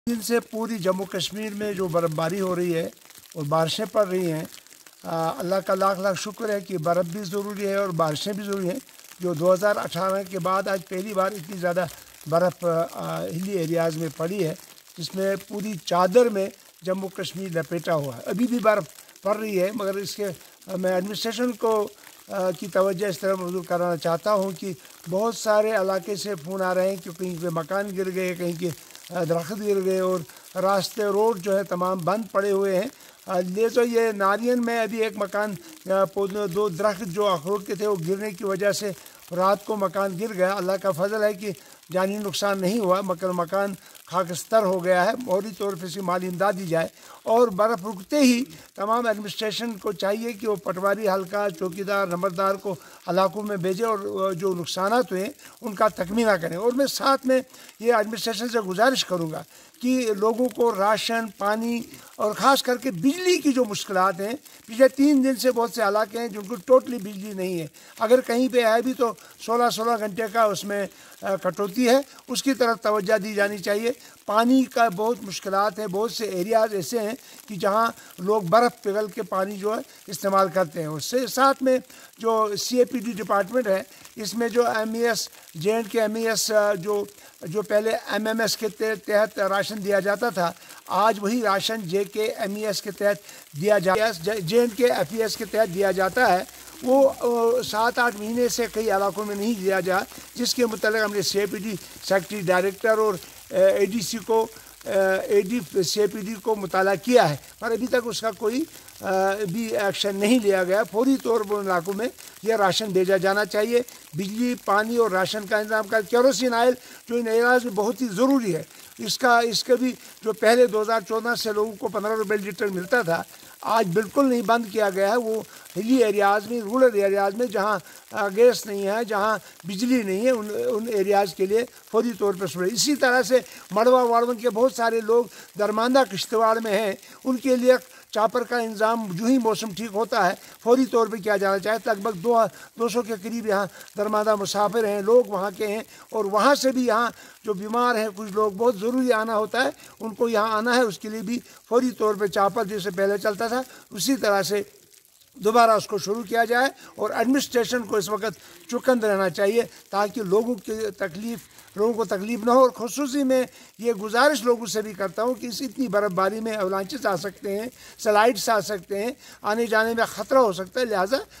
دن سے پوری جموں کشمیر میں جو برف باری ہو رہی ہے اور بارشیں پڑ رہی ہیں، اللہ کا لاکھ لاکھ شکر ہے کہ برف بھی ضروری ہے اور بارشیں بھی ضروری ہیں۔ جو 2018 کے بعد آج پہلی بار اتنی زیادہ برف ہلی ایریاز میں پڑی ہے، جس میں پوری چادر میں جموں کشمیر لپیٹا ہوا ہے۔ ابھی بھی برف پڑ رہی ہے، مگر اس کے میں ایڈمنسٹریشن کو کی توجہ اس طرح مبذول کرانا چاہتا ہوں کہ بہت سارے علاقے سے فون آ رہے ہیں کہ کہیں پہ مکان گر گئے، کہیں کے درخت گر گئے اور راستے روڈ جو ہے تمام بند پڑے ہوئے ہیں۔ لہذا یہ نارین میں ابھی ایک مکان، دو درخت جو اخروٹ کے تھے وہ گرنے کی وجہ سے رات کو مکان گر گیا۔ اللہ کا فضل ہے کہ جانی نقصان نہیں ہوا، مگر مکان خاکستر ہو گیا ہے۔ فوری طور پہ اس کی مالی امداد دی جائے اور برف رکتے ہی تمام ایڈمنسٹریشن کو چاہیے کہ وہ پٹواری حلقہ، چوکیدار، نمبردار کو علاقوں میں بھیجے اور جو نقصانات ہوئے ان کا تخمینہ کریں۔ اور میں ساتھ میں یہ ایڈمنسٹریشن سے گزارش کروں گا کہ لوگوں کو راشن، پانی اور خاص کر کے بجلی کی جو مشکلات ہیں، پچھلے 3 دن سے بہت سے علاقے ہیں جن کو ٹوٹلی بجلی نہیں ہے، اگر کہیں پہ ہے بھی تو 16 گھنٹے کا اس میں کٹوتی ہے، اس کی طرف توجہ دی جانی چاہیے۔ پانی کا بہت مشکلات ہے، بہت سے ایریاز ایسے ہیں کہ جہاں لوگ برف پگھل کے پانی جو ہے استعمال کرتے ہیں۔ اس سے ساتھ میں جو CAPD ڈپارٹمنٹ ہے، اس میں جو MES J&K MES جو پہلے MMS کے تحت راشن دیا جاتا تھا، آج وہی راشن JK MES کے تحت دیا J&K FES کے تحت دیا جاتا ہے۔ وہ 7-8 مہینے سے کئی علاقوں میں نہیں دیا جا، جس کے متعلق ہم نے CAPD سیکرٹری ڈائریکٹر اور ADC کو CAPD کو مطالعہ کیا ہے، پر ابھی تک اس کا کوئی بھی ایکشن نہیں لیا گیا۔ فوری طور پر ان علاقوں میں یہ راشن بھیجا جانا چاہیے۔ بجلی، پانی اور راشن کا انتظام کر، کیروسین آئل جو ان ایریاز میں بہت ہی ضروری ہے، اس کا بھی جو پہلے 2014 سے لوگوں کو 15 روپے لیٹر ملتا تھا، آج بالکل نہیں بند کیا گیا ہے۔ وہ ہلی ایریاز میں، رورل ایریاز میں جہاں گیس نہیں ہے، جہاں بجلی نہیں ہے، ان ایریاز کے لیے فوری طور پر سوچے۔ اسی طرح سے مڑوا واڑون کے بہت سارے لوگ درماندہ کشتواڑ میں ہیں، ان کے لیے چاپر کا انتظام جو ہی موسم ٹھیک ہوتا ہے فوری طور پہ کیا جانا چاہے۔ لگ بھگ 200 کے قریب یہاں درماندہ مسافر ہیں، لوگ وہاں کے ہیں، اور وہاں سے بھی یہاں جو بیمار ہیں، کچھ لوگ بہت ضروری آنا ہوتا ہے، ان کو یہاں آنا ہے، اس کے لیے بھی فوری طور پہ چاپر جیسے پہلے چلتا تھا اسی طرح سے دوبارہ اس کو شروع کیا جائے۔ اور ایڈمنسٹریشن کو اس وقت چکند رہنا چاہیے تاکہ لوگوں کو تکلیف نہ ہو۔ اور خصوصی میں یہ گزارش لوگوں سے بھی کرتا ہوں کہ اس اتنی برف باری میں اولانچز آ سکتے ہیں، سلائڈس آ سکتے ہیں، آنے جانے میں خطرہ ہو سکتا ہے، لہٰذا